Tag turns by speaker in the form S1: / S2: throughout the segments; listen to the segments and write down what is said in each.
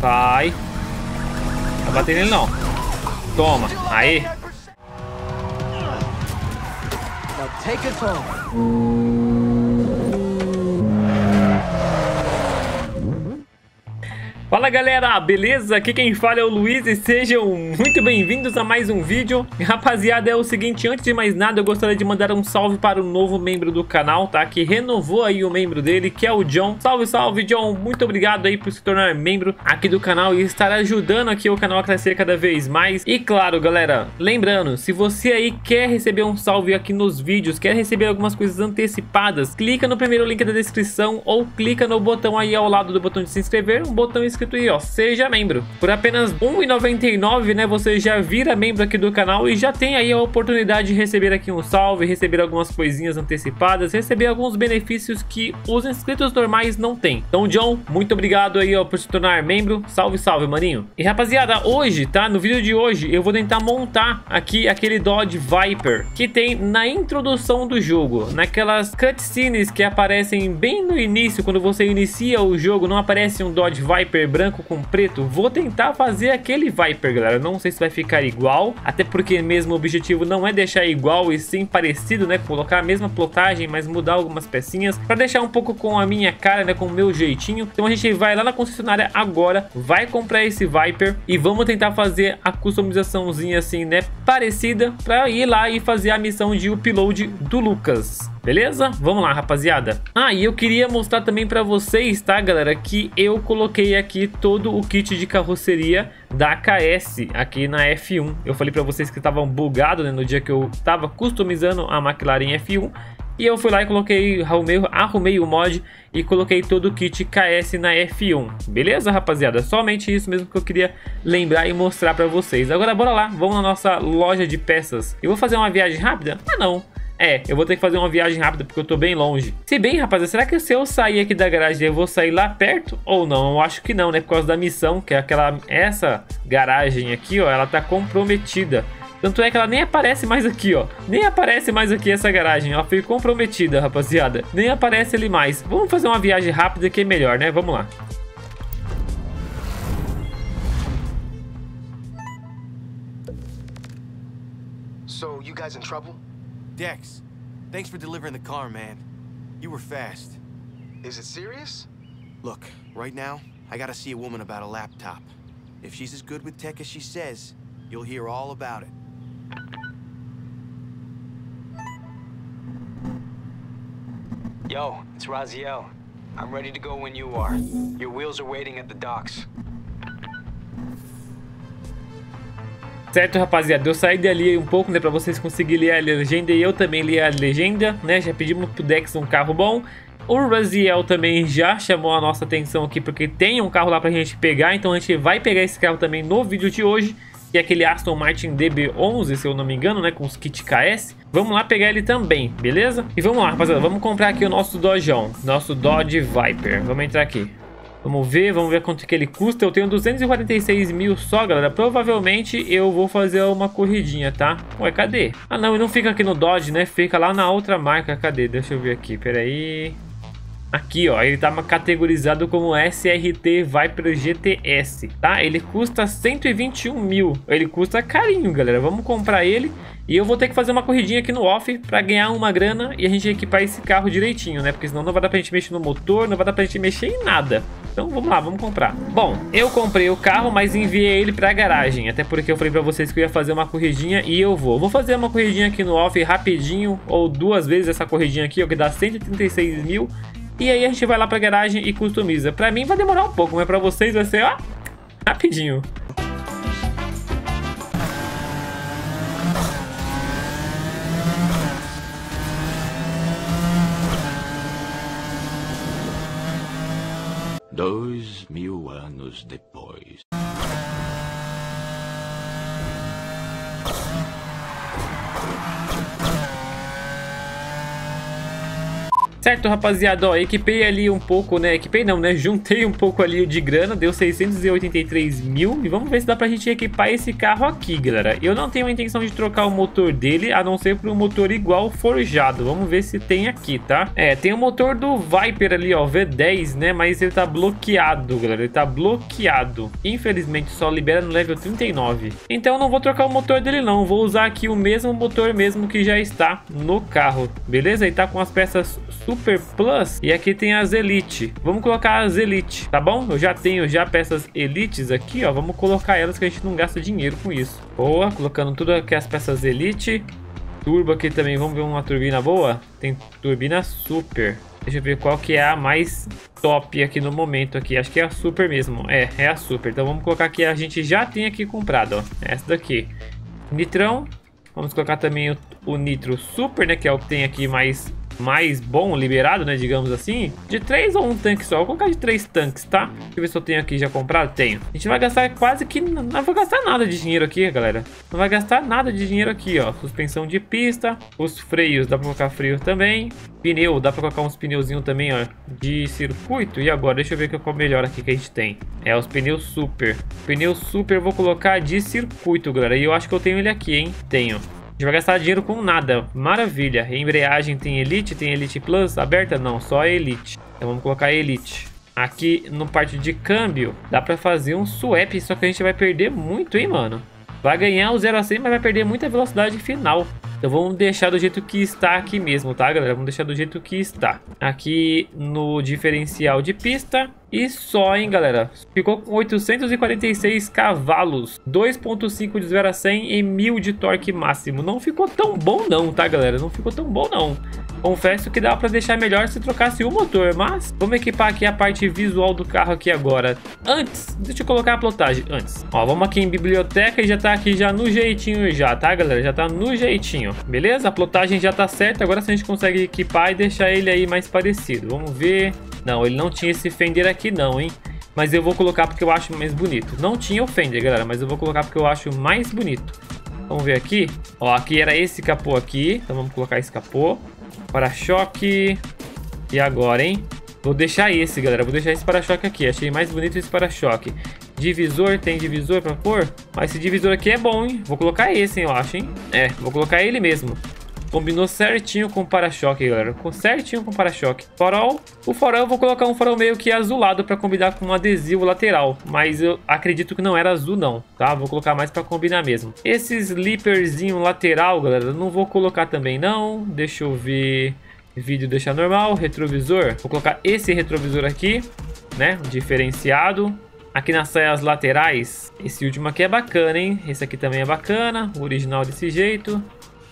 S1: Vai. Não vai bater nele, não. Toma. Aí.
S2: Now take us home.
S1: Fala galera, beleza? Aqui quem fala é o Luiz e sejam muito bem-vindos a mais um vídeo. Rapaziada, é o seguinte, antes de mais nada eu gostaria de mandar um salve para o novo membro do canal, tá? Que renovou aí o membro dele, que é o John. Salve, salve John, muito obrigado aí por se tornar membro aqui do canal e estar ajudando aqui o canal a crescer cada vez mais. E claro galera, lembrando, se você aí quer receber um salve aqui nos vídeos, quer receber algumas coisas antecipadas, clica no primeiro link da descrição ou clica no botão aí ao lado do botão de se inscrever, um botão escrito aí, ó, seja membro. Por apenas R$1,99, né, você já vira membro aqui do canal e já tem aí a oportunidade de receber aqui um salve, receber algumas coisinhas antecipadas, receber alguns benefícios que os inscritos normais não têm. Então, John, muito obrigado aí, ó, por se tornar membro. Salve, salve, maninho. E rapaziada, hoje, tá, no vídeo de hoje, eu vou tentar montar aqui aquele Dodge Viper que tem na introdução do jogo, naquelas cutscenes que aparecem bem no início, quando você inicia o jogo, não aparece um Dodge Viper branco com preto. Vou tentar fazer aquele Viper, galera. Não sei se vai ficar igual, até porque mesmo o objetivo não é deixar igual e sim parecido, né? Colocar a mesma plotagem, mas mudar algumas pecinhas para deixar um pouco com a minha cara, né? Com o meu jeitinho. Então a gente vai lá na concessionária agora, vai comprar esse Viper e vamos tentar fazer a customizaçãozinha assim, né? Parecida, para ir lá e fazer a missão de upload do Lucas. Beleza? Vamos lá, rapaziada. Ah, e eu queria mostrar também pra vocês, tá, galera, que eu coloquei aqui todo o kit de carroceria da KS aqui na F1. Eu falei pra vocês que estavam bugados, né, no dia que eu tava customizando a McLaren F1. E eu fui lá e coloquei, arrumei o mod e coloquei todo o kit KS na F1. Beleza, rapaziada? Somente isso mesmo que eu queria lembrar e mostrar pra vocês. Agora bora lá, vamos na nossa loja de peças. Eu vou fazer uma viagem rápida? Ah, não. Eu vou ter que fazer uma viagem rápida porque eu tô bem longe. Se bem, rapaziada, será que se eu sair aqui da garagem eu vou sair lá perto ou não? Eu acho que não, né? Por causa da missão, que é essa garagem aqui, ó, ela tá comprometida. Tanto é que ela nem aparece mais aqui, ó. Nem aparece mais aqui essa garagem. Ela foi comprometida, rapaziada. Nem aparece ali mais. Vamos fazer uma viagem rápida que é melhor, né? Vamos lá.
S3: So, you guys in trouble?
S4: Dex, thanks for delivering the car, man. You were fast.
S3: Is it serious?
S4: Look, right now, I gotta see a woman about a laptop. If she's as good with tech as she says, you'll hear all about it.
S5: Yo, it's Raziel. I'm ready to go when you are. Your wheels are waiting at the docks.
S1: Certo, rapaziada, eu saí dali um pouco, né, pra vocês conseguirem ler a legenda e eu também li a legenda, né, já pedimos pro Dex um carro bom. O Raziel também já chamou a nossa atenção aqui porque tem um carro lá pra gente pegar, então a gente vai pegar esse carro também no vídeo de hoje, que é aquele Aston Martin DB11, se eu não me engano, né, com os kit KS. Vamos lá pegar ele também, beleza? E vamos lá, rapaziada, vamos comprar aqui o nosso Dodgeão, nosso Dodge Viper. Vamos entrar aqui. Vamos ver quanto que ele custa. Eu tenho 246 mil só, galera. Provavelmente eu vou fazer uma corridinha, tá? Ué, cadê? Ah, não, e não fica aqui no Dodge, né? Fica lá na outra marca. Cadê? Deixa eu ver aqui, peraí. Aqui, ó, ele tá categorizado como SRT Viper GTS, tá? Ele custa 121 mil. Ele custa carinho, galera. Vamos comprar ele. E eu vou ter que fazer uma corridinha aqui no off pra ganhar uma grana e a gente equipar esse carro direitinho, né? Porque senão não vai dar pra gente mexer no motor, não vai dar pra gente mexer em nada. Então vamos lá, vamos comprar. Bom, eu comprei o carro, mas enviei ele pra garagem. Até porque eu falei pra vocês que eu ia fazer uma corridinha e eu vou. Vou fazer uma corridinha aqui no off rapidinho, ou 2 vezes essa corridinha aqui, ó, que dá 136 mil. E aí a gente vai lá pra garagem e customiza. Pra mim vai demorar um pouco, mas pra vocês vai ser, ó, rapidinho.
S6: Dois mil anos depois.
S1: Certo, rapaziada, ó, equipei ali um pouco, né? Equipei não, né? Juntei um pouco ali de grana, deu 683 mil. E vamos ver se dá pra gente equipar esse carro aqui, galera. Eu não tenho a intenção de trocar o motor dele, a não ser por um motor igual forjado. Vamos ver se tem aqui, tá? É, tem o motor do Viper ali, ó, V10, né? Mas ele tá bloqueado, galera. Ele tá bloqueado. Infelizmente, só libera no level 39. Então, eu não vou trocar o motor dele, não. Vou usar aqui o mesmo motor mesmo que já está no carro, beleza? E tá com as peças Super Plus e aqui tem as Elite. Vamos colocar as Elite, tá bom? Eu já tenho peças Elites aqui, ó. Vamos colocar elas que a gente não gasta dinheiro com isso. Boa, colocando tudo aqui as peças Elite. Turbo aqui também, vamos ver uma turbina boa? Tem turbina Super. Deixa eu ver qual que é a mais top aqui no momento aqui. Acho que é a Super mesmo. É a Super. Então vamos colocar aqui, a gente já tem aqui comprado, ó. Essa daqui. Nitrão. Vamos colocar também o Nitro Super, né? Que é o que tem aqui mais bom liberado, né, digamos assim. De 3 ou um tanque só. Eu vou colocar de 3 tanques, tá? Deixa eu ver se eu tenho aqui já comprado. Tenho. A gente vai gastar quase que... Não vou gastar nada de dinheiro aqui, galera. Não vai gastar nada de dinheiro aqui, ó. Suspensão de pista. Os freios, dá pra colocar freio também. Pneu, dá pra colocar uns pneuzinhos também, ó, de circuito. E agora, deixa eu ver qual é o melhor aqui que a gente tem. É os pneus Super. Pneu Super eu vou colocar de circuito, galera. E eu acho que eu tenho ele aqui, hein? Tenho. A gente vai gastar dinheiro com nada. Maravilha. Embreagem tem Elite Plus aberta? Não, só a Elite. Então vamos colocar a Elite. Aqui no parte de câmbio, dá pra fazer um swap, só que a gente vai perder muito, hein, mano. Vai ganhar o 0 a 100, mas vai perder muita velocidade final. Então vamos deixar do jeito que está aqui mesmo, tá, galera? Vamos deixar do jeito que está. Aqui no diferencial de pista. E só, hein, galera? Ficou com 846 cavalos. 2.5 de 0 a 100 e 1000 de torque máximo. Não ficou tão bom não, tá, galera? Não ficou tão bom não. Confesso que dá pra deixar melhor se trocasse o motor, mas vamos equipar aqui a parte visual do carro aqui agora. Antes, deixa eu colocar a plotagem antes. Ó, vamos aqui em biblioteca e já tá aqui já no jeitinho já, tá, galera? Já tá no jeitinho, beleza? A plotagem já tá certa, agora se a gente consegue equipar e deixar ele aí mais parecido. Vamos ver. Não, ele não tinha esse fender aqui não, hein? Mas eu vou colocar porque eu acho mais bonito. Não tinha o fender, galera, mas eu vou colocar porque eu acho mais bonito. Vamos ver aqui. Ó, aqui era esse capô aqui. Então vamos colocar esse capô. Para-choque. E agora, hein? Vou deixar esse, galera. Vou deixar esse para-choque aqui. Achei mais bonito esse para-choque. Divisor, tem divisor pra pôr? Mas esse divisor aqui é bom, hein? Vou colocar esse, hein, eu acho, hein? É, vou colocar ele mesmo. Combinou certinho com o para-choque, galera. Certinho com o para-choque. Farol. O farol eu vou colocar um farol meio que azulado para combinar com um adesivo lateral. Mas eu acredito que não era azul não, tá? Vou colocar mais para combinar mesmo. Esse slipperzinho lateral, galera, eu não vou colocar também não. Deixa eu ver. Vídeo deixar normal. Retrovisor. Vou colocar esse retrovisor aqui, né? Diferenciado. Aqui nas saias laterais. Esse último aqui é bacana, hein? Esse aqui também é bacana. O original desse jeito.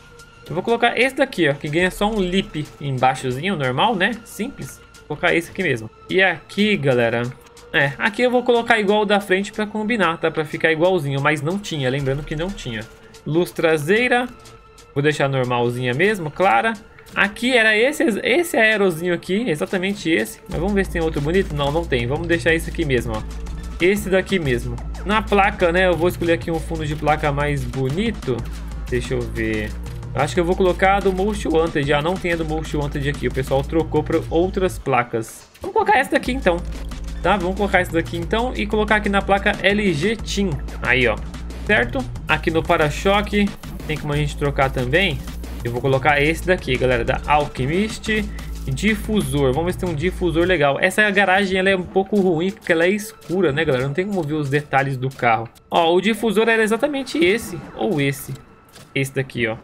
S1: Eu vou colocar esse daqui, ó, que ganha só um lip embaixozinho, normal, né? Simples. Vou colocar esse aqui mesmo. E aqui, galera... aqui eu vou colocar igual o da frente pra combinar, tá? Pra ficar igualzinho, mas não tinha, lembrando que não tinha. Luz traseira. Vou deixar normalzinha mesmo, clara. Aqui era esse aerozinho aqui, exatamente esse. Mas vamos ver se tem outro bonito. Não, não tem. Vamos deixar esse aqui mesmo, ó. Esse daqui mesmo. Na placa, né, eu vou escolher aqui um fundo de placa mais bonito. Deixa eu ver... Acho que eu vou colocar a do Most Wanted. Já não tem a do Most Wanted aqui. O pessoal trocou para outras placas. Vamos colocar essa daqui então. Tá? Vamos colocar essa daqui então. E colocar aqui na placa LG Team. Aí, ó. Certo? Aqui no para-choque. Tem como a gente trocar também. Eu vou colocar esse daqui, galera. Da Alchemist. Difusor. Vamos ver se tem um difusor legal. Essa garagem ela é um pouco ruim porque ela é escura, né, galera? Não tem como ver os detalhes do carro. Ó, o difusor era exatamente esse. Ou esse. Esse daqui, ó.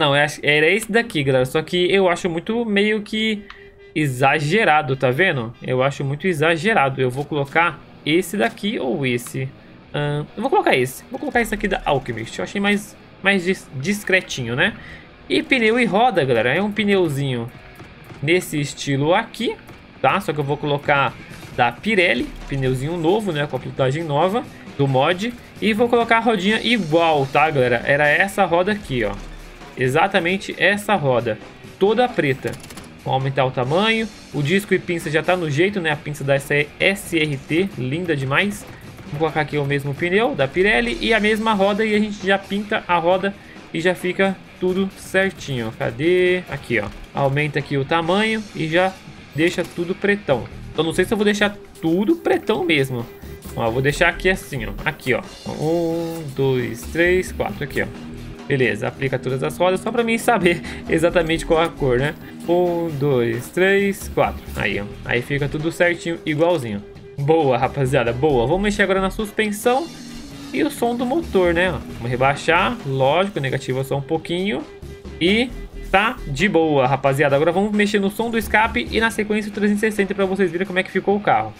S1: Era esse daqui, galera. Só que eu acho muito meio que exagerado, tá vendo? Eu acho muito exagerado. Eu vou colocar esse daqui ou esse. Eu vou colocar esse. Vou colocar esse aqui da Alchemist. Eu achei mais discretinho, né? E pneu e roda, galera. É um pneuzinho nesse estilo aqui, tá? Só que eu vou colocar da Pirelli. Pneuzinho novo, né? Com a plotagem nova do mod. E vou colocar a rodinha igual, tá, galera? Era essa roda aqui, ó. Exatamente essa roda. Toda preta. Vou aumentar o tamanho. O disco e pinça já tá no jeito, né? A pinça da SRT. Linda demais. Vou colocar aqui o mesmo pneu da Pirelli. E a mesma roda. E a gente já pinta a roda. E já fica tudo certinho. Cadê? Aqui, ó. Aumenta aqui o tamanho e já deixa tudo pretão. Eu não sei se eu vou deixar tudo pretão mesmo. Ó, eu vou deixar aqui assim, ó. Aqui, ó. 1, 2, 3, 4. Aqui, ó. Beleza, aplica todas as rodas só pra mim saber exatamente qual a cor, né? 1, 2, 3, 4. Aí, ó. Aí fica tudo certinho, igualzinho. Boa, rapaziada, boa. Vamos mexer agora na suspensão e o som do motor, né? Vamos rebaixar, lógico, negativa só um pouquinho. E tá de boa, rapaziada. Agora vamos mexer no som do escape e na sequência 360 pra vocês verem como é que ficou o carro.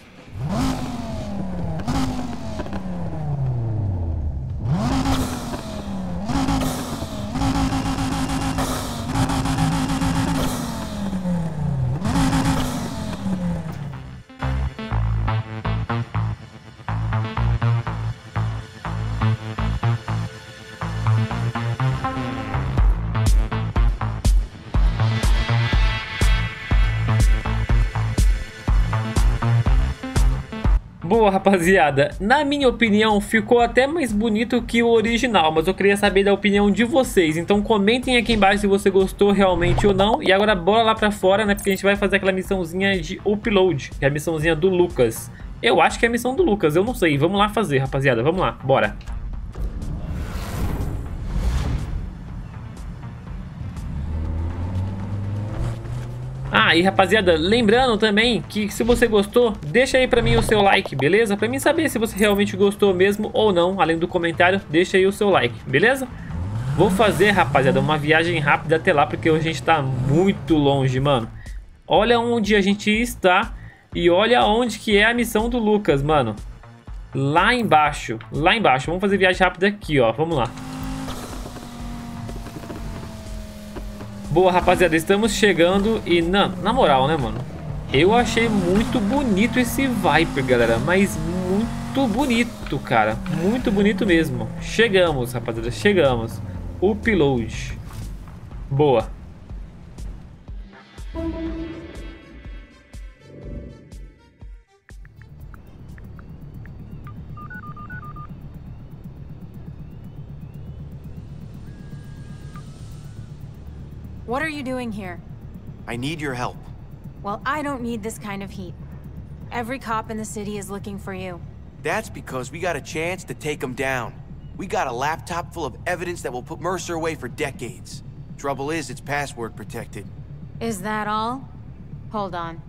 S1: Boa, rapaziada, na minha opinião ficou até mais bonito que o original, mas eu queria saber da opinião de vocês, então comentem aqui embaixo se você gostou realmente ou não. E agora bora lá pra fora, né, porque a gente vai fazer aquela missãozinha de upload, que é a missãozinha do Lucas. Eu acho que é a missão do Lucas, eu não sei, vamos lá fazer, rapaziada, vamos lá, bora. Ah, e rapaziada, lembrando também que se você gostou, deixa aí pra mim o seu like, beleza? Pra mim saber se você realmente gostou mesmo ou não, além do comentário, deixa aí o seu like, beleza? Vou fazer, rapaziada, uma viagem rápida até lá, porque hoje a gente tá muito longe, mano. Olha onde a gente está e olha onde que é a missão do Lucas, mano. Lá embaixo, lá embaixo. Vamos fazer viagem rápida aqui, ó, vamos lá. Boa, rapaziada, estamos chegando e na moral, né, mano? Eu achei muito bonito esse Viper, galera, mas muito bonito, cara. Muito bonito mesmo. Chegamos, rapaziada, chegamos. Upload. Boa.
S7: What are you doing here?
S4: I need your help.
S7: Well, I don't need this kind of heat. Every cop in the city is looking for you.
S4: That's because we got a chance to take him down. We got a laptop full of evidence that will put Mercer away for decades. Trouble is, it's password protected.
S7: Is that all? Hold on.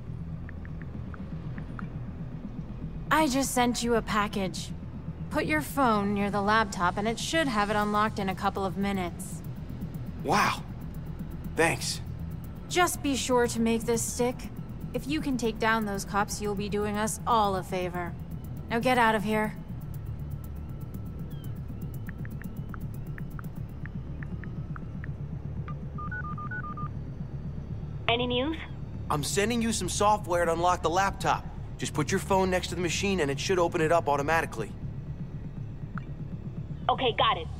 S7: I just sent you a package. Put your phone near the laptop and it should have it unlocked in a couple of minutes.
S4: Wow. Thanks.
S7: Just be sure to make this stick. If you can take down those cops, you'll be doing us all a favor. Now get out of here.
S8: Any news?
S4: I'm sending you some software to unlock the laptop. Just put your phone next to the machine and it should open it up automatically.
S8: Okay, got it.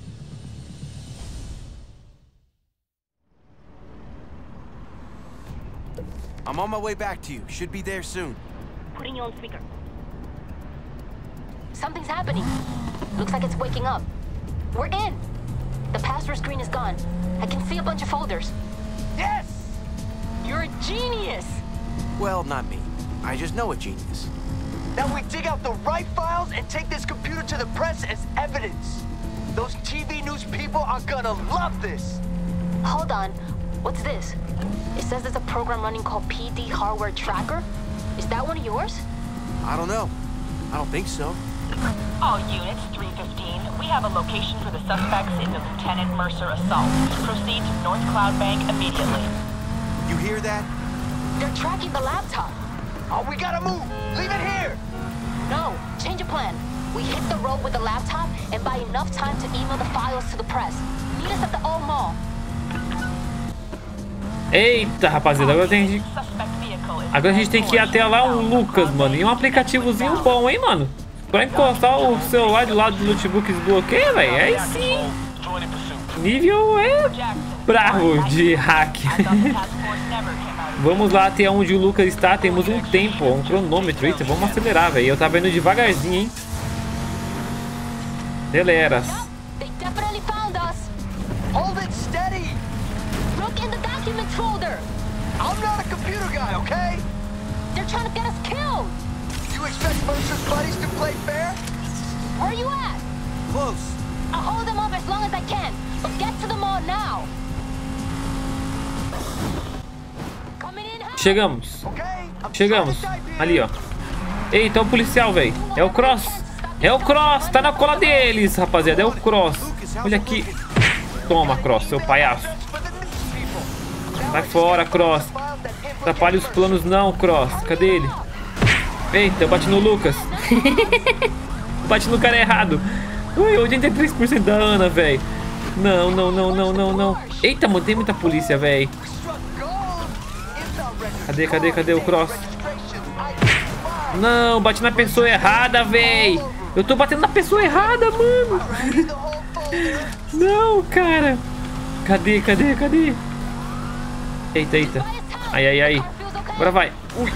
S4: I'm on my way back to you. Should be there soon.
S8: Putting you on speaker.
S9: Something's happening. Looks like it's waking up. We're in. The password screen is gone. I can see a bunch of folders.
S4: Yes!
S9: You're a genius!
S4: Well, not me. I just know a genius.
S2: Now we dig out the right files and take this computer to the press as evidence. Those TV news people are gonna love this.
S9: Hold on. What's this? It says there's a program running called PD Hardware Tracker. Is that one of yours?
S4: I don't know. I don't think so.
S10: All units, 315. We have a location for the suspects in the Lieutenant Mercer assault. Proceed to North Cloud Bank immediately.
S4: You hear that?
S9: They're tracking the laptop.
S2: Oh, we gotta move. Leave it here.
S9: No, change of plan. We hit the road with the laptop and buy enough time to email the files to the press. Meet us at the old mall.
S1: Eita, rapaziada, agora a gente tem que ir até lá o Lucas, mano. E um aplicativozinho bom, hein, mano? Pra encostar o celular do lado do notebook desbloqueia, velho. Aí sim. Nível é bravo de hack. Vamos lá até onde o Lucas está. Temos um tempo, um cronômetro. Eita, vamos acelerar, velho. Eu tava indo devagarzinho, hein. Galera.
S2: Hold it steady!
S9: Look in the documents folder!
S2: I'm not a computer guy, okay?
S9: They're trying to get us killed!
S2: You expect Mercer's buddies to play fair?
S9: Where you at?
S4: Close.
S9: I'll hold them up as long as I can, but get to the mall now! Coming in hot.
S1: Chegamos.
S2: Okay? I'm
S1: Chegamos.
S2: trying to type here.
S1: Ali, ó. Eita, é o policial, velho. É o Cross. É o Cross. Tá na cola deles, rapaziada. É o Cross. Olha aqui. Toma, Cross, seu palhaço. Vai fora, Cross. Atrapalha os planos não, Cross. Cadê ele? Eita, eu bati no Lucas. Bati no cara errado. Ui, 83% da Ana, velho. Não, não, não, não, não, não. Eita, mano, tem muita polícia, velho. Cadê o Cross? Não, bati na pessoa errada, véi. Eu tô batendo na pessoa errada, mano. Não, cara. Cadê? Eita. Ai. Agora vai. Ui.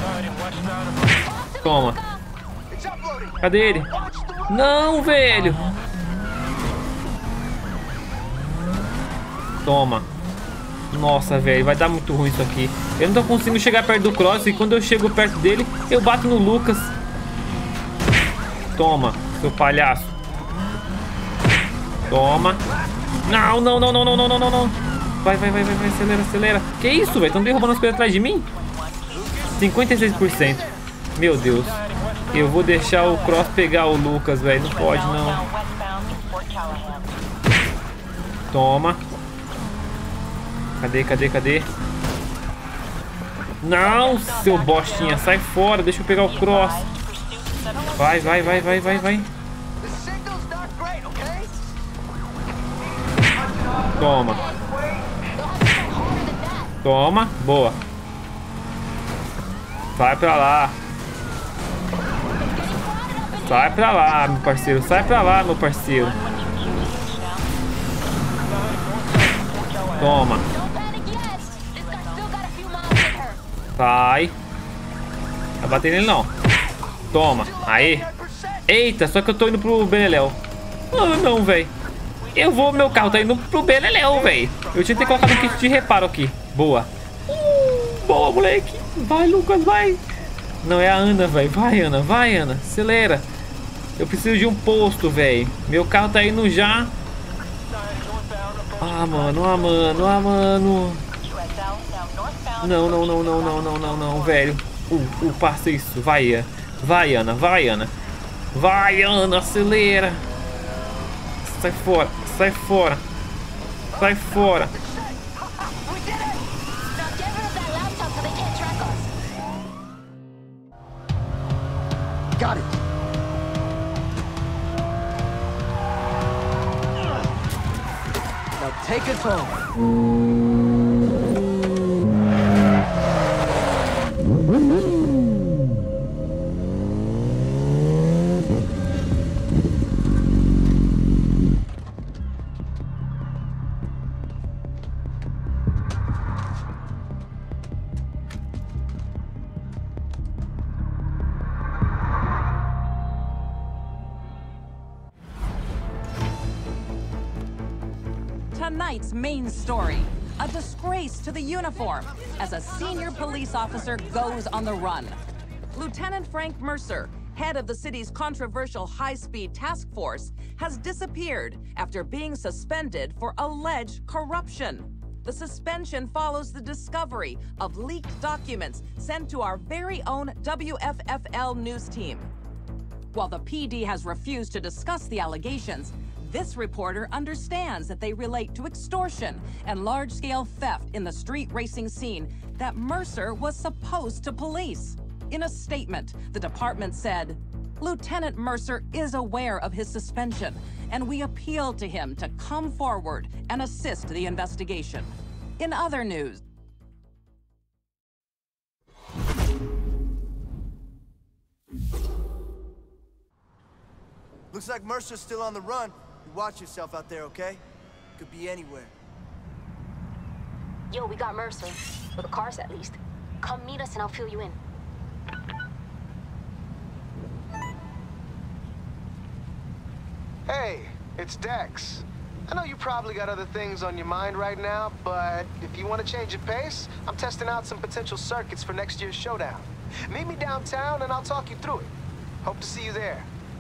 S1: Toma. Cadê ele? Não, velho. Toma. Nossa, velho, vai dar muito ruim isso aqui. Eu não tô conseguindo chegar perto do Cross. E quando eu chego perto dele, eu bato no Lucas. Toma, seu palhaço. Toma. Não. Vai, acelera. Que isso, velho? Estão derrubando as coisas atrás de mim? 56%. Meu Deus. Eu vou deixar o Cross pegar o Lucas, velho. Não pode, não. Toma. Cadê? Não, seu bostinha, sai fora, deixa eu pegar o Cross. Vai. Toma, boa. Sai pra lá, meu parceiro. Toma. Vai. Vai bater nele não. Toma. Aí. Eita, só que eu tô indo pro Beleléu. Não, velho. Meu carro tá indo pro Beleléu, velho. Eu tinha que ter colocado um kit de reparo aqui. Boa. Boa, moleque. Vai, Lucas, vai. Não, é a Ana, velho. Vai, Ana. Acelera. Eu preciso de um posto, velho. Meu carro tá indo já. Ah, mano. Não, velho. Passa isso. Vai, Ana. Vai, Ana, acelera. Sai fora.
S2: Got it. Now take us home.
S10: Tonight's main story, a disgrace to the uniform as a senior police officer goes on the run. Lieutenant Frank Mercer, head of the city's controversial high-speed task force, has disappeared after being suspended for alleged corruption. The suspension follows the discovery of leaked documents sent to our very own WFFL news team. While the PD has refused to discuss the allegations, this reporter understands that they relate to extortion and large-scale theft in the street racing scene that Mercer was supposed to police. In a statement, the department said, Lieutenant Mercer is aware of his suspension, and we appeal to him to come forward and assist the investigation. In other news,
S2: Looks like Mercer's still on the run. You watch yourself out there, okay? Could be anywhere.
S9: Yo, we got Mercer. For the cars, at least. Come meet us and I'll fill you in.
S3: Hey, it's Dex. I know you probably got other things on your mind right now, but if you want to change your pace, I'm testing out some potential circuits for next year's showdown. Meet me downtown and I'll talk you through it. Hope to see you there.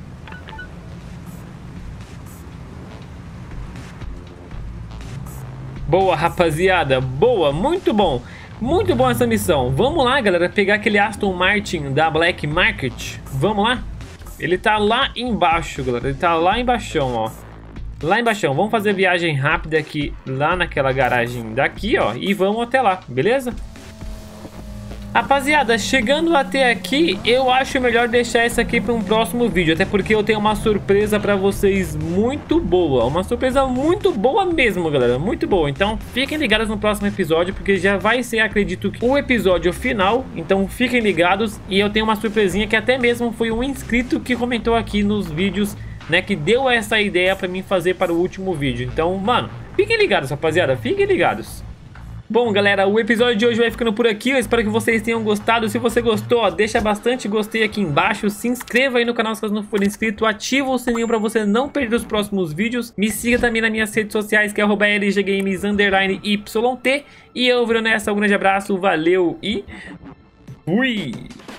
S1: Boa, rapaziada, boa, muito bom essa missão. Vamos lá, galera, pegar aquele Aston Martin da Black Market. Vamos lá? Ele tá lá embaixo, galera, ele tá lá embaixão, ó. Lá embaixo, vamos fazer viagem rápida aqui, lá naquela garagem daqui, ó. E vamos até lá, beleza? Rapaziada, chegando até aqui, eu acho melhor deixar isso aqui para um próximo vídeo. Até porque eu tenho uma surpresa para vocês muito boa. Uma surpresa muito boa mesmo, galera. Muito boa. Então, fiquem ligados no próximo episódio, porque já vai ser, acredito, o episódio final. Então, fiquem ligados. E eu tenho uma surpresinha que até mesmo foi um inscrito que comentou aqui nos vídeos, né, que deu essa ideia para mim fazer para o último vídeo. Então, mano, fiquem ligados, rapaziada. Fiquem ligados. Bom, galera, o episódio de hoje vai ficando por aqui. Eu espero que vocês tenham gostado. Se você gostou, ó, deixa bastante gostei aqui embaixo. Se inscreva aí no canal se você não for inscrito. Ativa o sininho para você não perder os próximos vídeos. Me siga também nas minhas redes sociais, que é @lggames_YT. E eu vou nessa. Um grande abraço, valeu e fui!